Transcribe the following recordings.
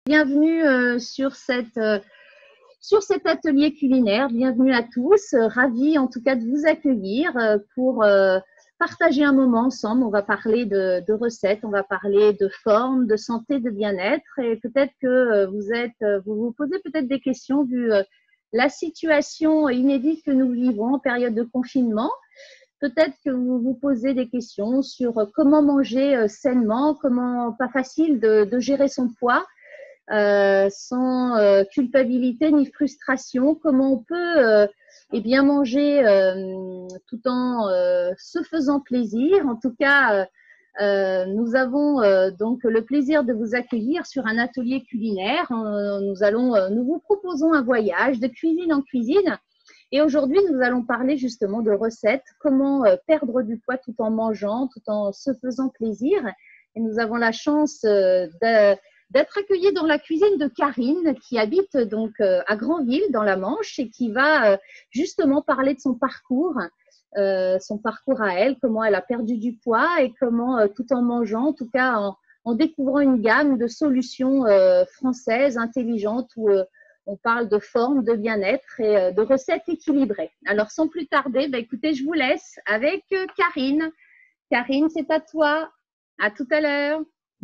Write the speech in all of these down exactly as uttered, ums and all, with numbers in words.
Bienvenue euh, sur, cette, euh, sur cet atelier culinaire. Bienvenue à tous. Euh, ravie en tout cas de vous accueillir euh, pour euh, partager un moment ensemble. On va parler de, de recettes, on va parler de forme, de santé, de bien-être. Et peut-être que euh, vous êtes, euh, vous vous posez peut-être des questions vu euh, la situation inédite que nous vivons en période de confinement. Peut-être que vous vous posez des questions sur comment manger sainement, comment pas facile de, de gérer son poids. Euh, sans euh, culpabilité ni frustration, comment on peut euh, eh bien manger euh, tout en euh, se faisant plaisir. En tout cas, euh, nous avons euh, donc le plaisir de vous accueillir sur un atelier culinaire. Euh, nous allons, euh, nous vous proposons un voyage de cuisine en cuisine. Et aujourd'hui, nous allons parler justement de recettes, comment euh, perdre du poids tout en mangeant, tout en se faisant plaisir. Et nous avons la chance euh, de d'être accueillis dans la cuisine de Karine, qui habite donc euh, à Granville, dans la Manche, et qui va euh, justement parler de son parcours, euh, son parcours à elle, comment elle a perdu du poids et comment, euh, tout en mangeant, en tout cas en, en découvrant une gamme de solutions euh, françaises, intelligentes, où euh, on parle de forme, de bien-être et euh, de recettes équilibrées. Alors, sans plus tarder, bah, écoutez, je vous laisse avec euh, Karine. Karine, c'est à toi. À tout à l'heure.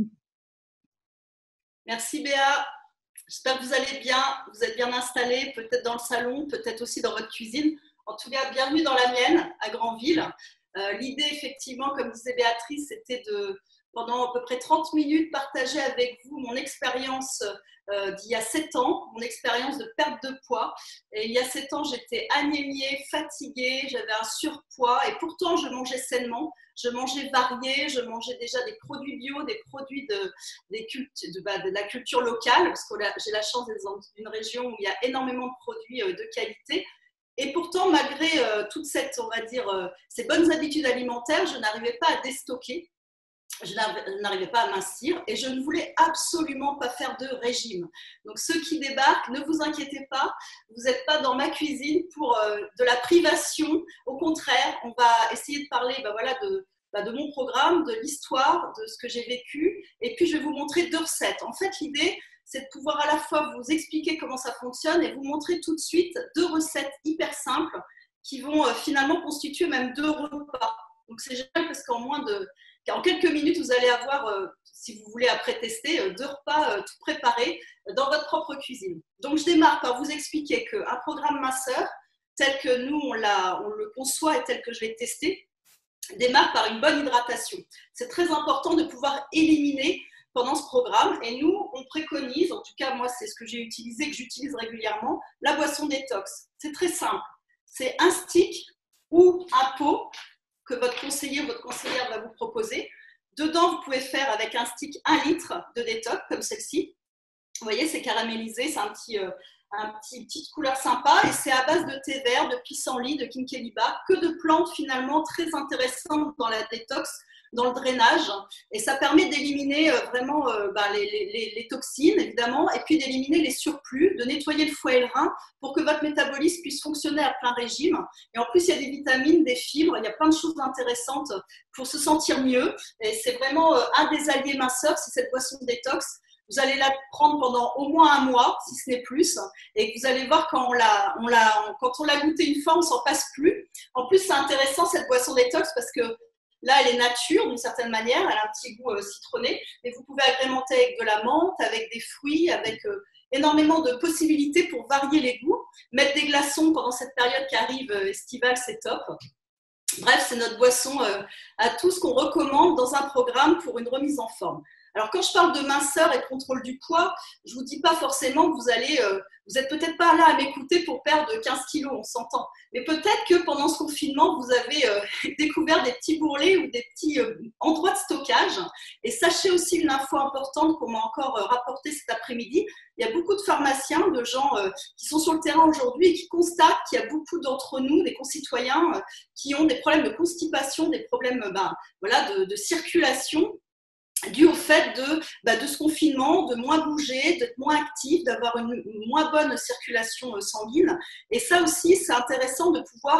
Merci Béa, j'espère que vous allez bien, vous êtes bien installés, peut-être dans le salon, peut-être aussi dans votre cuisine. En tout cas, bienvenue dans la mienne, à Granville. Euh, l'idée, effectivement, comme disait Béatrice, c'était de, pendant à peu près trente minutes, partager avec vous mon expérience euh, d'il y a sept ans, mon expérience de perte de poids. Et il y a sept ans, j'étais anémiée, fatiguée, j'avais un surpoids et pourtant, je mangeais sainement. Je mangeais varié, je mangeais déjà des produits bio, des produits de, des cultu- de, bah, de la culture locale, parce que j'ai la chance d'être dans une région où il y a énormément de produits euh, de qualité. Et pourtant, malgré euh, toute cette, on va dire, euh, ces bonnes habitudes alimentaires, je n'arrivais pas à déstocker, je n'arrivais pas à mincir et je ne voulais absolument pas faire de régime. Donc ceux qui débarquent, ne vous inquiétez pas, vous n'êtes pas dans ma cuisine pour euh, de la privation. Au contraire, on va essayer de parler ben voilà, de, ben de mon programme, de l'histoire, de ce que j'ai vécu, et puis je vais vous montrer deux recettes. En fait, l'idée, c'est de pouvoir à la fois vous expliquer comment ça fonctionne et vous montrer tout de suite deux recettes hyper simples qui vont euh, finalement constituer même deux repas. Donc c'est génial parce qu'en moins de En quelques minutes, vous allez avoir, euh, si vous voulez après tester, euh, deux repas euh, tout préparés euh, dans votre propre cuisine. Donc, je démarre par vous expliquer qu'un programme minceur, tel que nous, on, l'a, on le conçoit et tel que je l'ai testé, démarre par une bonne hydratation. C'est très important de pouvoir éliminer pendant ce programme. Et nous, on préconise, en tout cas, moi, c'est ce que j'ai utilisé, que j'utilise régulièrement, la boisson détox. C'est très simple. C'est un stick ou un pot que votre conseiller ou votre conseillère va vous proposer. Dedans, vous pouvez faire avec un stick un litre de détox, comme celle-ci. Vous voyez, c'est caramélisé, c'est un petit, euh, un petit, une petite couleur sympa et c'est à base de thé vert, de pissenlit, de kinkeliba, que de plantes finalement très intéressantes dans la détox, dans le drainage, et ça permet d'éliminer euh, vraiment euh, bah, les, les, les toxines évidemment, et puis d'éliminer les surplus, de nettoyer le foie et le rein pour que votre métabolisme puisse fonctionner à plein régime. Et en plus, il y a des vitamines, des fibres, il y a plein de choses intéressantes pour se sentir mieux, et c'est vraiment euh, un des alliés minceurs, c'est cette boisson détox. Vous allez la prendre pendant au moins un mois, si ce n'est plus, et vous allez voir quand on l'a, on l'a, quand on l'a goûté une fois, on s'en passe plus. En plus, c'est intéressant cette boisson détox parce que là, elle est nature d'une certaine manière, elle a un petit goût euh, citronné, mais vous pouvez agrémenter avec de la menthe, avec des fruits, avec euh, énormément de possibilités pour varier les goûts. Mettre des glaçons pendant cette période qui arrive euh, estivale, c'est top. Bref, c'est notre boisson euh, à tous qu'on recommande dans un programme pour une remise en forme. Alors, quand je parle de minceur et de contrôle du poids, je ne vous dis pas forcément que vous allez, euh, vous n'êtes peut-être pas là à m'écouter pour perdre quinze kilos, on s'entend. Mais peut-être que pendant ce confinement, vous avez euh, découvert des petits bourrelets ou des petits euh, endroits de stockage. Et sachez aussi une info importante qu'on m'a encore euh, rapportée cet après-midi. Il y a beaucoup de pharmaciens, de gens euh, qui sont sur le terrain aujourd'hui et qui constatent qu'il y a beaucoup d'entre nous, des concitoyens, euh, qui ont des problèmes de constipation, des problèmes ben, voilà, de, de circulation, dû au fait de, bah, de ce confinement, de moins bouger, d'être moins actif, d'avoir une, une moins bonne circulation sanguine. Et ça aussi, c'est intéressant de pouvoir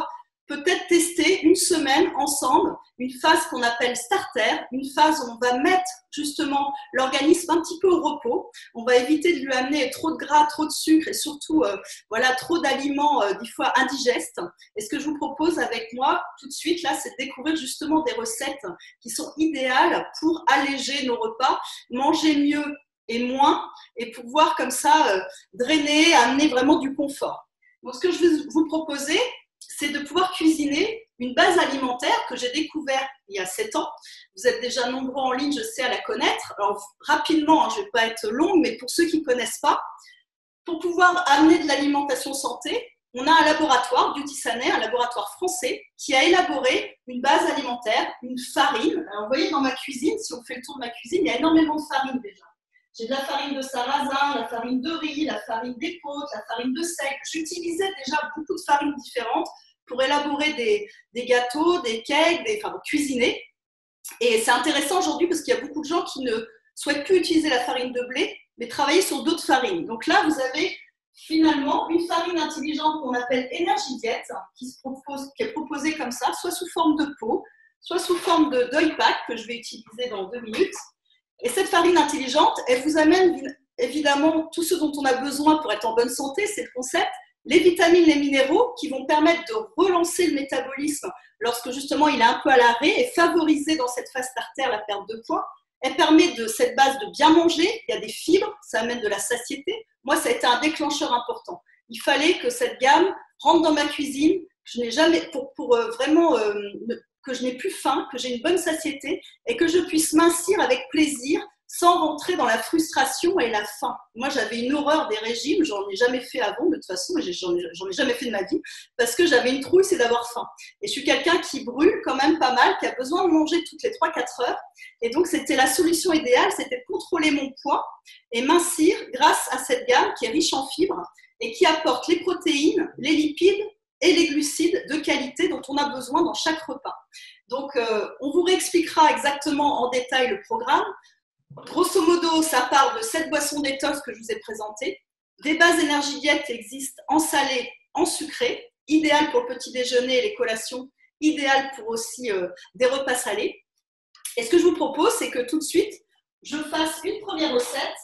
peut-être tester une semaine ensemble, une phase qu'on appelle starter, une phase où on va mettre justement l'organisme un petit peu au repos. On va éviter de lui amener trop de gras, trop de sucre et surtout euh, voilà, trop d'aliments euh, des fois indigestes. Et ce que je vous propose avec moi tout de suite, là, c'est de découvrir justement des recettes qui sont idéales pour alléger nos repas, manger mieux et moins, et pouvoir comme ça euh, drainer, amener vraiment du confort. Donc, ce que je vais vous proposer, c'est de pouvoir cuisiner une base alimentaire que j'ai découverte il y a sept ans. Vous êtes déjà nombreux en ligne, je sais, à la connaître. Alors, rapidement, hein, je ne vais pas être longue, mais pour ceux qui ne connaissent pas, pour pouvoir amener de l'alimentation santé, on a un laboratoire, Beauty-Saner, un laboratoire français, qui a élaboré une base alimentaire, une farine. Alors, vous voyez, dans ma cuisine, si on fait le tour de ma cuisine, il y a énormément de farine déjà. J'ai de la farine de sarrasin, la farine de riz, la farine d'épeautre, la farine de seigle. J'utilisais déjà beaucoup de farines différentes pour élaborer des, des gâteaux, des cakes, des, enfin, cuisiner. Et c'est intéressant aujourd'hui parce qu'il y a beaucoup de gens qui ne souhaitent plus utiliser la farine de blé, mais travailler sur d'autres farines. Donc là, vous avez finalement une farine intelligente qu'on appelle Energy Diet, qui, se propose, qui est proposée comme ça, soit sous forme de pot, soit sous forme de d'oil pack, que je vais utiliser dans deux minutes. Et cette farine intelligente, elle vous amène évidemment tout ce dont on a besoin pour être en bonne santé, c'est le concept, les vitamines, les minéraux qui vont permettre de relancer le métabolisme lorsque justement il est un peu à l'arrêt et favoriser dans cette phase starter la perte de poids. Elle permet de cette base de bien manger, il y a des fibres, ça amène de la satiété. Moi, ça a été un déclencheur important. Il fallait que cette gamme rentre dans ma cuisine, je n'ai jamais, pour, pour euh, vraiment... Euh, que je n'ai plus faim, que j'ai une bonne satiété et que je puisse mincir avec plaisir sans rentrer dans la frustration et la faim. Moi, j'avais une horreur des régimes, j'en ai jamais fait avant de toute façon, j'en ai, j'en ai jamais fait de ma vie parce que j'avais une trouille, c'est d'avoir faim. Et je suis quelqu'un qui brûle quand même pas mal, qui a besoin de manger toutes les trois quatre heures. Et donc, c'était la solution idéale, c'était de contrôler mon poids et mincir grâce à cette gamme qui est riche en fibres et qui apporte les protéines, les lipides et les glucides de qualité dont on a besoin dans chaque repas. Donc, euh, on vous réexpliquera exactement en détail le programme. Grosso modo, ça part de cette boisson détox que je vous ai présentée, des bases Energy Diet qui existent en salé, en sucré, idéal pour le petit déjeuner et les collations, idéal pour aussi euh, des repas salés. Et ce que je vous propose, c'est que tout de suite, je fasse une première recette,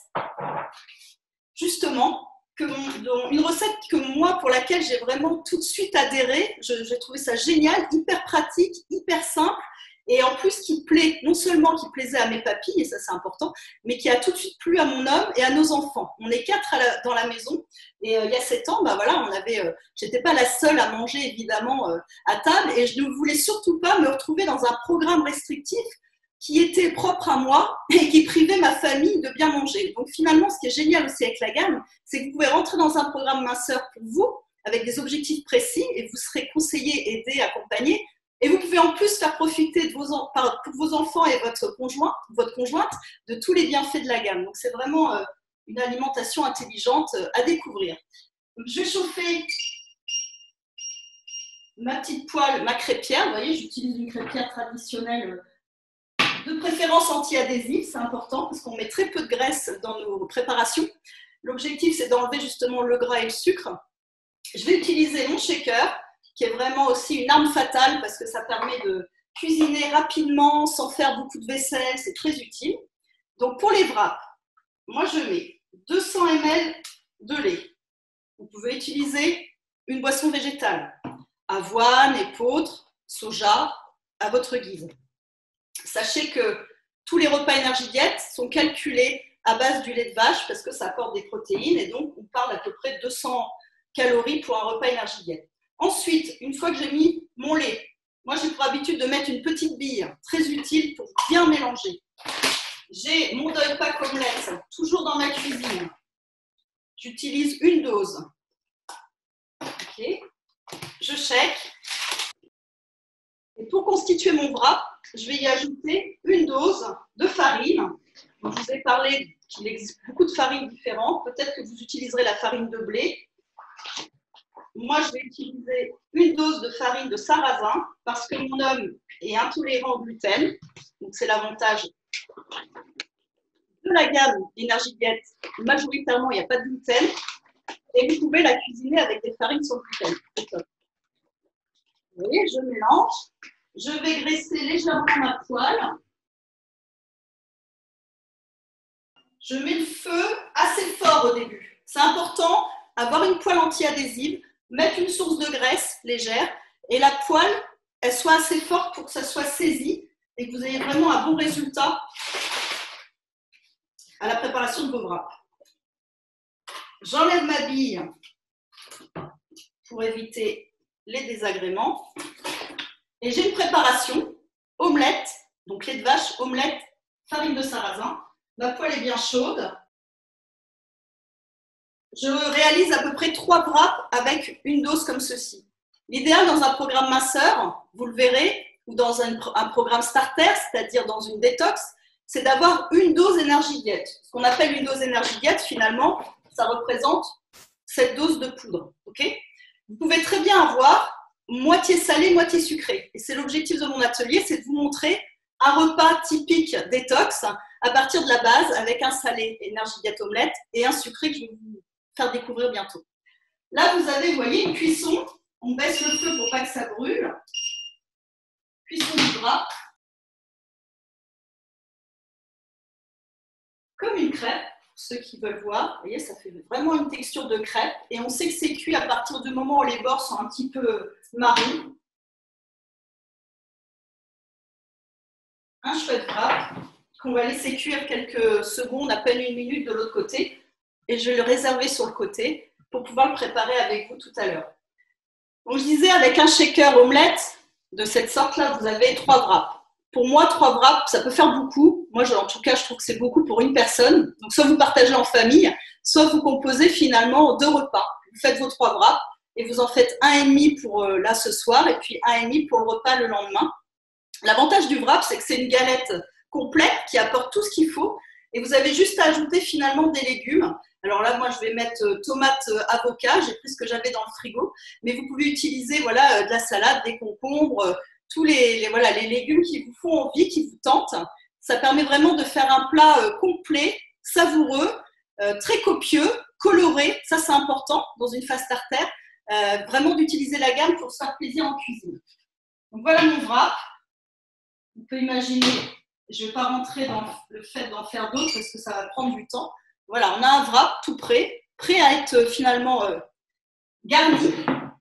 justement, que mon, une recette que moi, pour laquelle j'ai vraiment tout de suite adhéré. Je, j'ai trouvé ça génial, hyper pratique, hyper simple, et en plus qui plaît, non seulement qui plaisait à mes papilles, et ça c'est important, mais qui a tout de suite plu à mon homme et à nos enfants. On est quatre à la, dans la maison, et euh, il y a sept ans, bah voilà, on avait, euh, j'étais pas la seule à manger évidemment euh, à table, et je ne voulais surtout pas me retrouver dans un programme restrictif qui était propre à moi et qui privait ma famille de bien manger. Donc finalement, ce qui est génial aussi avec la gamme, c'est que vous pouvez rentrer dans un programme minceur pour vous, avec des objectifs précis, et vous serez conseillé, aidé, accompagné. Et vous pouvez en plus faire profiter de vos, pour vos enfants et votre conjoint, votre conjointe de tous les bienfaits de la gamme. Donc c'est vraiment euh, une alimentation intelligente euh, à découvrir. Donc, je vais chauffer ma petite poêle, ma crêpière. Vous voyez, j'utilise une crêpière traditionnelle, de préférence anti-adhésive, c'est important parce qu'on met très peu de graisse dans nos préparations. L'objectif, c'est d'enlever justement le gras et le sucre. Je vais utiliser mon shaker, qui est vraiment aussi une arme fatale parce que ça permet de cuisiner rapidement sans faire beaucoup de vaisselle, c'est très utile. Donc pour les wraps, moi je mets deux cents millilitres de lait. Vous pouvez utiliser une boisson végétale, avoine, épeautre, soja, à votre guise. Sachez que tous les repas Energy Diet sont calculés à base du lait de vache parce que ça apporte des protéines et donc on parle d'à peu près de deux cents calories pour un repas Energy Diet. Ensuite, une fois que j'ai mis mon lait, moi j'ai pour habitude de mettre une petite bille, très utile pour bien mélanger. J'ai mon oil pack omelette, toujours dans ma cuisine. J'utilise une dose. Okay. Je shake. Et pour constituer mon wrap, je vais y ajouter une dose de farine. Donc, je vous ai parlé qu'il existe beaucoup de farines différentes. Peut-être que vous utiliserez la farine de blé. Moi, je vais utiliser une dose de farine de sarrasin parce que mon homme est intolérant au gluten. Donc, c'est l'avantage de la gamme Energy Diet. Majoritairement, il n'y a pas de gluten. Et vous pouvez la cuisiner avec des farines sans gluten. C'est top. Vous voyez, je mélange. Je vais graisser légèrement ma poêle. Je mets le feu assez fort au début. C'est important, avoir une poêle anti-adhésive, mettre une source de graisse légère et la poêle, elle soit assez forte pour que ça soit saisi et que vous ayez vraiment un bon résultat à la préparation de vos wraps. J'enlève ma bille pour éviter les désagréments. Et j'ai une préparation, omelette, donc lait de vache, omelette, farine de sarrasin. Ma poêle est bien chaude. Je réalise à peu près trois wraps avec une dose comme ceci. L'idéal dans un programme minceur, vous le verrez, ou dans un, un programme starter, c'est-à-dire dans une détox, c'est d'avoir une dose énergie diète. Ce qu'on appelle une dose énergie diète, finalement, ça représente cette dose de poudre. Okay ? Vous pouvez très bien avoir moitié salé, moitié sucré. Et c'est l'objectif de mon atelier, c'est de vous montrer un repas typique détox à partir de la base avec un salé énergie diète omelette et un sucré que je vais vous faire découvrir bientôt. Là, vous avez, vous voyez, une cuisson. On baisse le feu pour pas que ça brûle. Cuisson du wrap. Comme une crêpe, pour ceux qui veulent voir. Vous voyez, ça fait vraiment une texture de crêpe. Et on sait que c'est cuit à partir du moment où les bords sont un petit peu marrons. Un chouette wrap qu'on va laisser cuire quelques secondes, à peine une minute de l'autre côté. Et je vais le réserver sur le côté pour pouvoir le préparer avec vous tout à l'heure. Donc, je disais, avec un shaker omelette de cette sorte-là, vous avez trois wraps. Pour moi, trois wraps, ça peut faire beaucoup. Moi, je, en tout cas, je trouve que c'est beaucoup pour une personne. Donc, soit vous partagez en famille, soit vous composez finalement deux repas. Vous faites vos trois wraps et vous en faites un et demi pour euh, là ce soir et puis un et demi pour le repas le lendemain. L'avantage du wrap, c'est que c'est une galette complète qui apporte tout ce qu'il faut et vous avez juste à ajouter finalement des légumes. Alors là, moi, je vais mettre euh, tomates, euh, avocat. J'ai pris ce que j'avais dans le frigo. Mais vous pouvez utiliser voilà, euh, de la salade, des concombres, euh, tous les, les, voilà, les légumes qui vous font envie, qui vous tentent. Ça permet vraiment de faire un plat euh, complet, savoureux, euh, très copieux, coloré. Ça, c'est important dans une fast starter. Euh, vraiment d'utiliser la gamme pour se faire plaisir en cuisine. Donc voilà mon wrap. On peut imaginer, je ne vais pas rentrer dans le fait d'en faire d'autres parce que ça va prendre du temps. Voilà, on a un wrap tout prêt, prêt à être finalement euh, garni.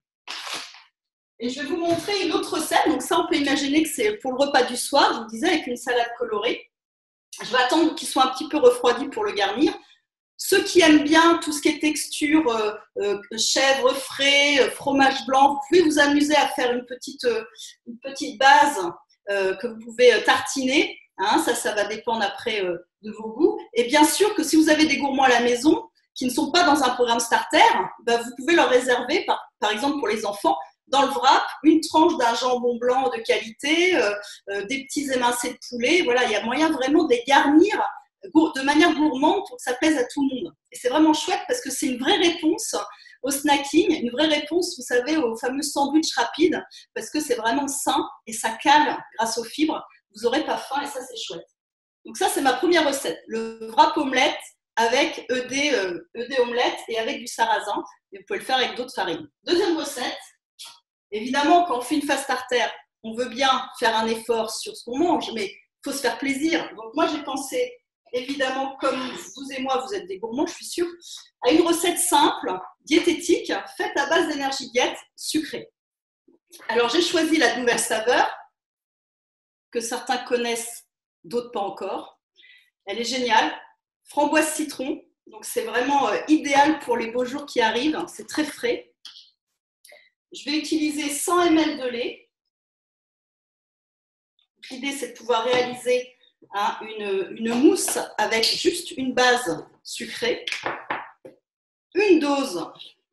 Et je vais vous montrer une autre recette. Donc ça, on peut imaginer que c'est pour le repas du soir, je vous disais, avec une salade colorée. Je vais attendre qu'il soit un petit peu refroidi pour le garnir. Ceux qui aiment bien tout ce qui est texture, euh, euh, chèvre frais, euh, fromage blanc, vous pouvez vous amuser à faire une petite, euh, une petite base euh, que vous pouvez euh, tartiner. Hein, ça, ça va dépendre après euh, de vos goûts. Et bien sûr que si vous avez des gourmands à la maison qui ne sont pas dans un programme starter, bah, vous pouvez leur réserver, par, par exemple pour les enfants, dans le wrap, une tranche d'un jambon blanc de qualité, euh, euh, des petits émincés de poulet. Voilà, il y a moyen vraiment de les garnir de manière gourmande pour que ça plaise à tout le monde. Et c'est vraiment chouette parce que c'est une vraie réponse au snacking, une vraie réponse, vous savez, au fameux sandwich rapide, parce que c'est vraiment sain et ça cale grâce aux fibres. Vous n'aurez pas faim et ça, c'est chouette. Donc ça, c'est ma première recette, le wrap omelette avec E D, euh, E D omelette et avec du sarrasin. Et vous pouvez le faire avec d'autres farines. Deuxième recette, évidemment, quand on fait une fast starter, on veut bien faire un effort sur ce qu'on mange, mais il faut se faire plaisir. Donc moi, j'ai pensé, évidemment, comme vous et moi, vous êtes des gourmands, je suis sûre, à une recette simple, diététique, faite à base d'énergie diète sucrée. Alors, j'ai choisi la nouvelle saveur, que certains connaissent, d'autres pas encore. Elle est géniale. Framboise citron, donc c'est vraiment euh, idéal pour les beaux jours qui arrivent. C'est très frais. Je vais utiliser cent millilitres de lait. L'idée, c'est de pouvoir réaliser hein, une, une mousse avec juste une base sucrée. Une dose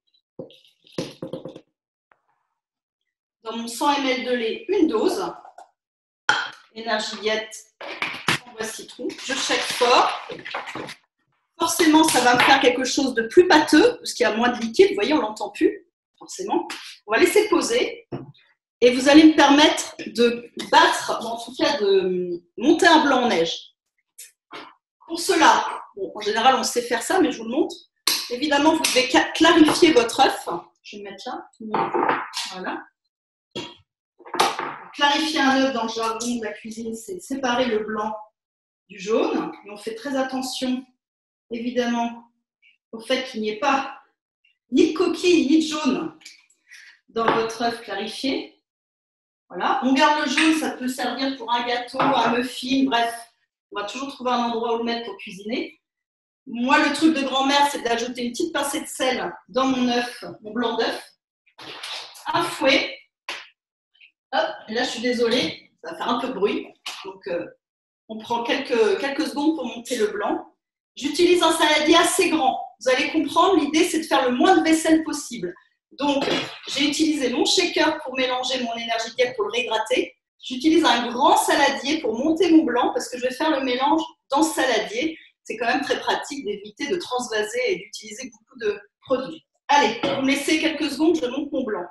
dans mon cent millilitres de lait, une dose. Énergie diète, framboise citron. Je shake fort. Forcément, ça va me faire quelque chose de plus pâteux, parce qu'il y a moins de liquide. Vous voyez, on ne l'entend plus, forcément. On va laisser poser. Et vous allez me permettre de battre, en tout cas de monter un blanc en neige. Pour cela, bon, en général, on sait faire ça, mais je vous le montre. Évidemment, vous devez clarifier votre œuf. Je vais le mettre là. Voilà. clarifier un œuf dans le jargon de la cuisine, c'est séparer le blanc du jaune. Et on fait très attention, évidemment, au fait qu'il n'y ait pas ni de coquille, ni de jaune dans votre œuf clarifié. Voilà. On garde le jaune, ça peut servir pour un gâteau, un muffin, bref. On va toujours trouver un endroit où le mettre pour cuisiner. Moi, le truc de grand-mère, c'est d'ajouter une petite pincée de sel dans mon œuf, mon blanc d'œuf. Un fouet. Hop, et là, je suis désolée, ça va faire un peu de bruit. Donc, euh, on prend quelques, quelques secondes pour monter le blanc. J'utilise un saladier assez grand. Vous allez comprendre, l'idée, c'est de faire le moins de vaisselle possible. Donc, j'ai utilisé mon shaker pour mélanger mon énergie diète pour le réhydrater. J'utilise un grand saladier pour monter mon blanc parce que je vais faire le mélange dans ce saladier. C'est quand même très pratique d'éviter de transvaser et d'utiliser beaucoup de produits. Allez, vous me laissez quelques secondes, je monte mon blanc.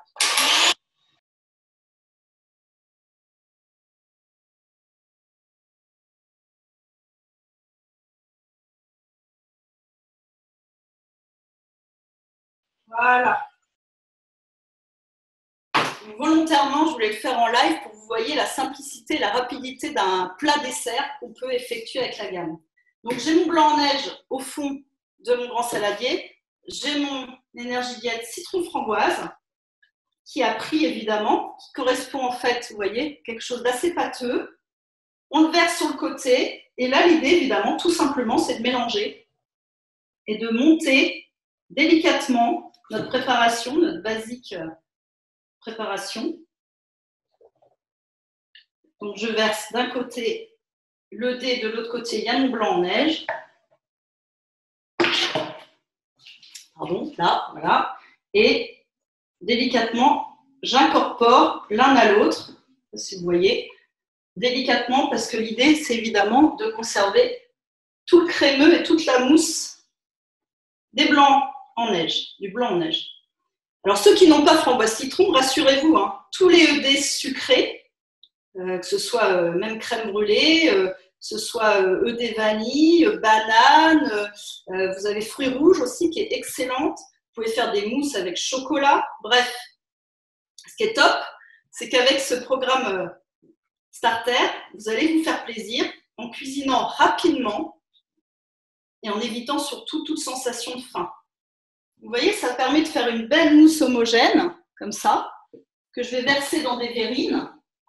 Voilà. Donc, volontairement, je voulais le faire en live pour que vous voyez la simplicité, la rapidité d'un plat dessert qu'on peut effectuer avec la gamme. Donc, j'ai mon blanc en neige au fond de mon grand saladier. J'ai mon énergie diète citron framboise qui a pris évidemment, qui correspond en fait, vous voyez, quelque chose d'assez pâteux. On le verse sur le côté. Et là, l'idée, évidemment, tout simplement, c'est de mélanger et de monter délicatement notre préparation, notre basique préparation. Donc, je verse d'un côté le dé, de l'autre côté, il y a mon blanc en neige. Pardon, là, voilà. Et délicatement, j'incorpore l'un à l'autre, si vous voyez, délicatement, parce que l'idée, c'est évidemment de conserver tout le crémeux et toute la mousse des blancs en neige, du blanc en neige. Alors, ceux qui n'ont pas framboise citron, rassurez-vous, hein, tous les E D sucrés, euh, que ce soit euh, même crème brûlée, euh, que ce soit euh, E D vanille, euh, banane, euh, vous avez fruits rouges aussi qui est excellente. Vous pouvez faire des mousses avec chocolat. Bref, ce qui est top, c'est qu'avec ce programme euh, Starter, vous allez vous faire plaisir en cuisinant rapidement et en évitant surtout toute sensation de faim. Vous voyez, ça permet de faire une belle mousse homogène, comme ça, que je vais verser dans des verrines.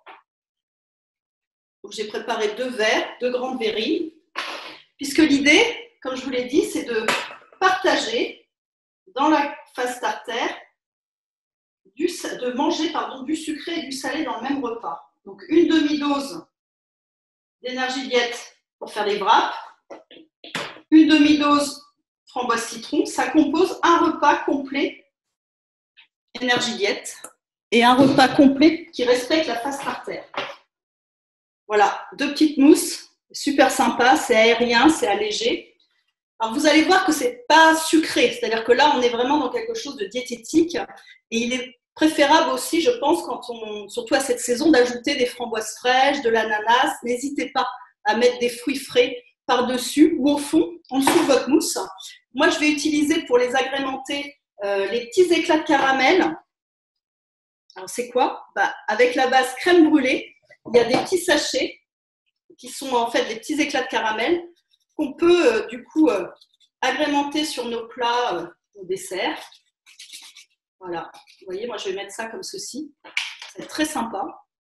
Donc, j'ai préparé deux verres, deux grandes verrines, puisque l'idée, comme je vous l'ai dit, c'est de partager dans la phase starter, du, de manger pardon, du sucré et du salé dans le même repas. Donc, une demi-dose d'énergie diète pour faire les wraps, une demi-dose framboise citron, ça compose un repas complet énergie diète et un repas complet qui respecte la phase starter. Voilà, deux petites mousses, super sympa, c'est aérien, c'est allégé. Alors vous allez voir que c'est pas sucré, c'est-à-dire que là on est vraiment dans quelque chose de diététique et il est préférable aussi, je pense, quand on, surtout à cette saison, d'ajouter des framboises fraîches, de l'ananas. N'hésitez pas à mettre des fruits frais par-dessus ou au fond, en dessous de votre mousse. Moi, je vais utiliser pour les agrémenter euh, les petits éclats de caramel. Alors, c'est quoi? Bah, avec la base crème brûlée, il y a des petits sachets qui sont en fait des petits éclats de caramel qu'on peut euh, du coup euh, agrémenter sur nos plats, euh, nos desserts. Voilà, vous voyez, moi je vais mettre ça comme ceci. C'est très sympa.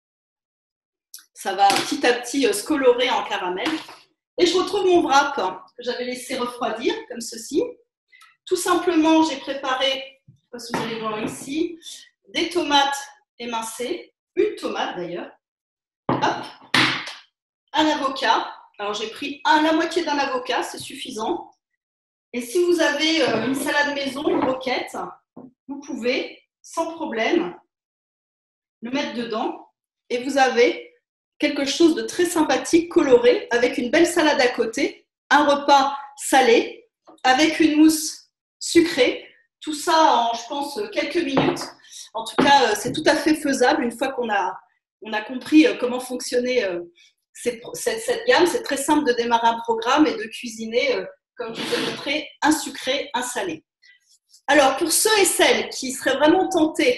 Ça va petit à petit euh, se colorer en caramel. Et je retrouve mon wrap que j'avais laissé refroidir, comme ceci. Tout simplement, j'ai préparé, je ne sais pas si vous allez voir ici, des tomates émincées, une tomate d'ailleurs, hop, un avocat. Alors, j'ai pris un, la moitié d'un avocat, c'est suffisant. Et si vous avez euh, une salade maison, une roquette, vous pouvez, sans problème, le mettre dedans. Et vous avez quelque chose de très sympathique, coloré, avec une belle salade à côté, un repas salé, avec une mousse sucrée. Tout ça en, je pense, quelques minutes. En tout cas, c'est tout à fait faisable une fois qu'on a, on a compris comment fonctionnait cette, cette, cette gamme. C'est très simple de démarrer un programme et de cuisiner, comme je vous ai montré, un sucré, un salé. Alors, pour ceux et celles qui seraient vraiment tentés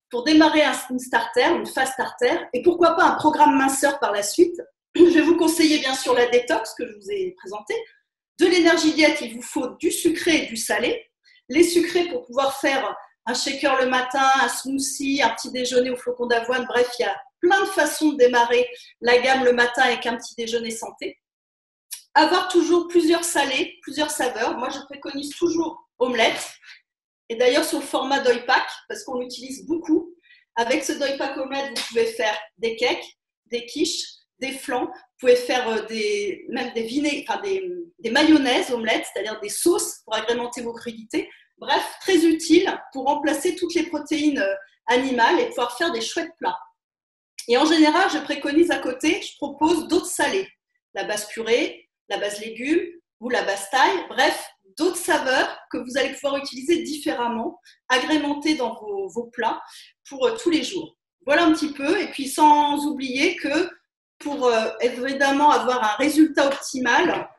pour démarrer un, une starter, une phase starter, et pourquoi pas un programme minceur par la suite. Je vais vous conseiller bien sûr la détox que je vous ai présentée. De l'énergie diète, il vous faut du sucré et du salé. Les sucrés pour pouvoir faire un shaker le matin, un smoothie, un petit déjeuner au flocon d'avoine. Bref, il y a plein de façons de démarrer la gamme le matin avec un petit déjeuner santé. Avoir toujours plusieurs salés, plusieurs saveurs. Moi, je préconise toujours omelette. Et d'ailleurs, sur le format Doypack, parce qu'on l'utilise beaucoup, avec ce Doypack omelette, vous pouvez faire des cakes, des quiches, des flans. Vous pouvez faire des, même des, vinaigres, enfin des, des mayonnaises omelettes, c'est-à-dire des sauces pour agrémenter vos crudités. Bref, très utile pour remplacer toutes les protéines animales et pouvoir faire des chouettes plats. Et en général, je préconise à côté, je propose d'autres salés. La base purée, la base légumes ou la base taille. Bref, d'autres saveurs que vous allez pouvoir utiliser différemment, agrémenter dans vos, vos plats pour euh, tous les jours. Voilà un petit peu. Et puis, sans oublier que pour euh, évidemment avoir un résultat optimal,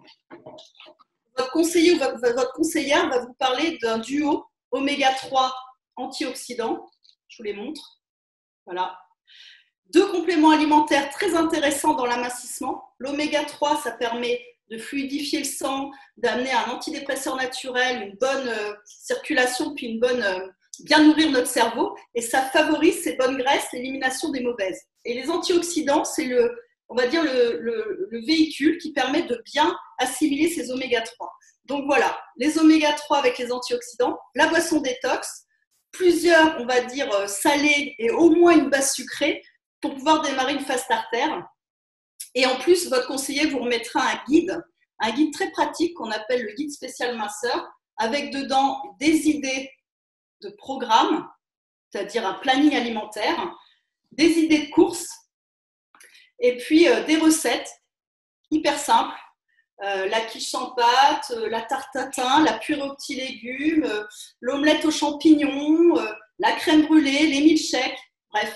votre conseiller ou votre, votre conseillère va vous parler d'un duo oméga trois antioxydants. Je vous les montre. Voilà. Deux compléments alimentaires très intéressants dans l'amincissement. L'oméga trois, ça permet de fluidifier le sang, d'amener un antidépresseur naturel, une bonne euh, circulation, puis une bonne, euh, bien nourrir notre cerveau. Et ça favorise ces bonnes graisses, l'élimination des mauvaises. Et les antioxydants, c'est le, on va dire le, le, le véhicule qui permet de bien assimiler ces oméga trois. Donc voilà, les oméga trois avec les antioxydants, la boisson détox, plusieurs, on va dire, euh, salés et au moins une base sucrée pour pouvoir démarrer une phase starter. Et en plus, votre conseiller vous remettra un guide, un guide très pratique qu'on appelle le guide spécial minceur, avec dedans des idées de programme, c'est-à-dire un planning alimentaire, des idées de courses, et puis euh, des recettes hyper simples. Euh, la quiche sans pâte, euh, la tarte tatin, la purée aux petits légumes, euh, l'omelette aux champignons, euh, la crème brûlée, les milkshakes, bref.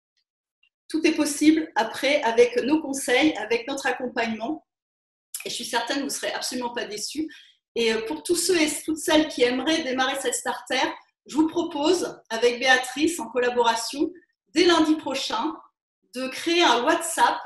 Tout est possible après avec nos conseils, avec notre accompagnement. Et je suis certaine que vous ne serez absolument pas déçus. Et pour tous ceux et toutes celles qui aimeraient démarrer cette starter, je vous propose, avec Béatrice en collaboration, dès lundi prochain, de créer un WhatsApp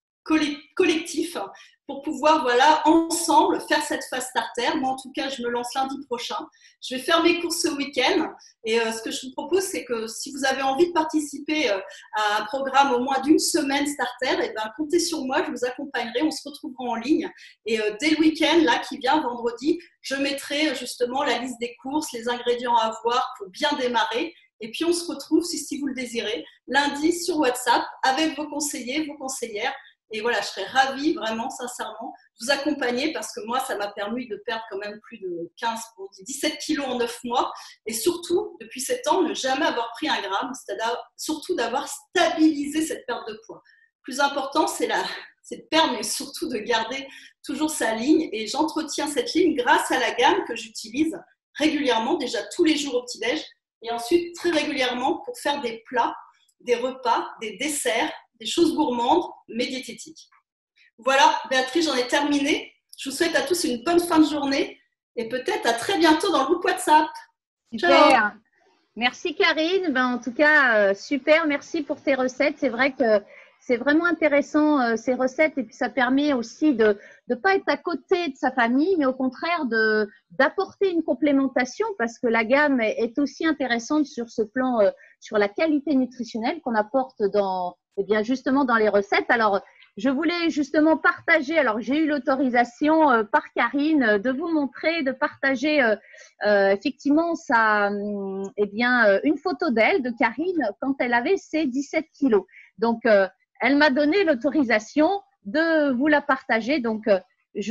collectif pour pouvoir, voilà, ensemble faire cette phase starter. Moi, en tout cas, je me lance lundi prochain. Je vais faire mes courses ce week-end. Et euh, ce que je vous propose, c'est que si vous avez envie de participer euh, à un programme au moins d'une semaine starter, et ben, comptez sur moi, je vous accompagnerai. On se retrouvera en ligne. Et euh, dès le week-end, là, qui vient, vendredi, je mettrai euh, justement la liste des courses, les ingrédients à avoir pour bien démarrer. Et puis, on se retrouve, si, si vous le désirez, lundi sur WhatsApp avec vos conseillers, vos conseillères. Et voilà, je serais ravie, vraiment, sincèrement, de vous accompagner parce que moi, ça m'a permis de perdre quand même plus de quinze, dix-sept kilos en neuf mois. Et surtout, depuis sept ans, ne jamais avoir pris un gramme, c'est-à-dire surtout d'avoir stabilisé cette perte de poids. Le plus important, c'est la, c'est de perdre, mais surtout de garder toujours sa ligne. Et j'entretiens cette ligne grâce à la gamme que j'utilise régulièrement, déjà tous les jours au petit-déj, et ensuite très régulièrement pour faire des plats, des repas, des desserts, des choses gourmandes, mais diététiques. Voilà, Béatrice, j'en ai terminé. Je vous souhaite à tous une bonne fin de journée et peut-être à très bientôt dans le groupe WhatsApp. Super. Ciao. Merci Karine. Ben, en tout cas, euh, super. Merci pour tes recettes. C'est vrai que c'est vraiment intéressant euh, ces recettes et puis ça permet aussi de ne pas être à côté de sa famille, mais au contraire de d'apporter une complémentation parce que la gamme est, est aussi intéressante sur ce plan, euh, sur la qualité nutritionnelle qu'on apporte dans, eh bien justement dans les recettes. Alors, je voulais justement partager, alors j'ai eu l'autorisation euh, par Karine euh, de vous montrer, de partager euh, euh, effectivement sa, euh, eh bien, euh, une photo d'elle, de Karine, quand elle avait ses dix-sept kilos. Donc, euh, elle m'a donné l'autorisation de vous la partager. Donc, euh,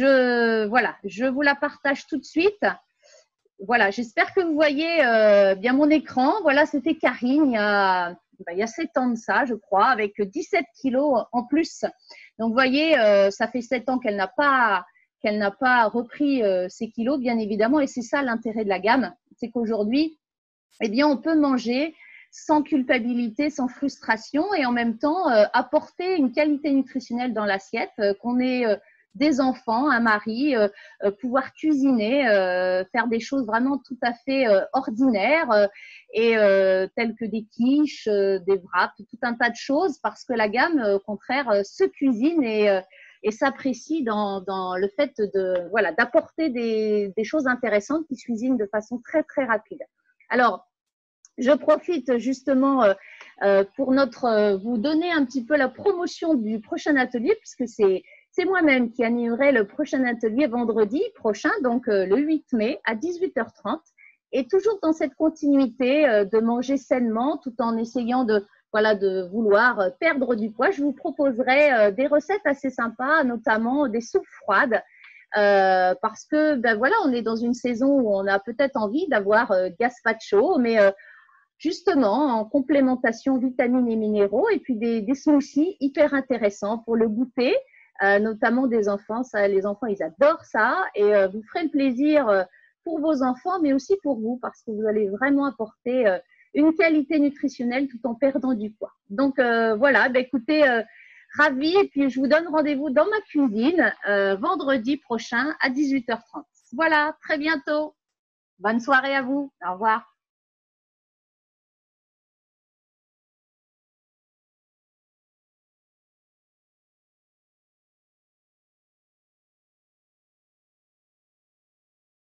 je, voilà, je vous la partage tout de suite. Voilà, j'espère que vous voyez euh, bien mon écran. Voilà, c'était Karine il y a… Ben, il y a sept ans de ça, je crois, avec dix-sept kilos en plus. Donc, vous voyez, euh, ça fait sept ans qu'elle n'a pas, qu'elle n'a pas repris euh, ses kilos, bien évidemment. Et c'est ça l'intérêt de la gamme. C'est qu'aujourd'hui, eh bien, on peut manger sans culpabilité, sans frustration et en même temps euh, apporter une qualité nutritionnelle dans l'assiette, euh, qu'on ait euh, des enfants, un mari, euh, euh, pouvoir cuisiner, euh, faire des choses vraiment tout à fait euh, ordinaires euh, et euh, telles que des quiches, euh, des wraps, tout un tas de choses parce que la gamme, euh, au contraire, euh, se cuisine et, euh, et s'apprécie dans, dans le fait de voilà d'apporter des, des choses intéressantes qui se cuisinent de façon très très rapide. Alors, je profite justement euh, euh, pour notre, euh, vous donner un petit peu la promotion du prochain atelier, puisque c'est c'est moi-même qui animerai le prochain atelier vendredi prochain, donc euh, le huit mai à dix-huit heures trente. Et toujours dans cette continuité euh, de manger sainement, tout en essayant de, voilà, de vouloir perdre du poids, je vous proposerai euh, des recettes assez sympas, notamment des soupes froides. Euh, parce que ben voilà, on est dans une saison où on a peut-être envie d'avoir euh, gazpacho, mais euh, justement en complémentation vitamines et minéraux, et puis des, des smoothies hyper intéressants pour le goûter, euh, notamment des enfants. Ça, les enfants, ils adorent ça, et euh, vous ferez le plaisir euh, pour vos enfants, mais aussi pour vous, parce que vous allez vraiment apporter euh, une qualité nutritionnelle tout en perdant du poids. Donc euh, voilà, ben, écoutez, euh, ravi, et puis je vous donne rendez-vous dans ma cuisine euh, vendredi prochain à dix-huit heures trente. Voilà, très bientôt. Bonne soirée à vous. Au revoir.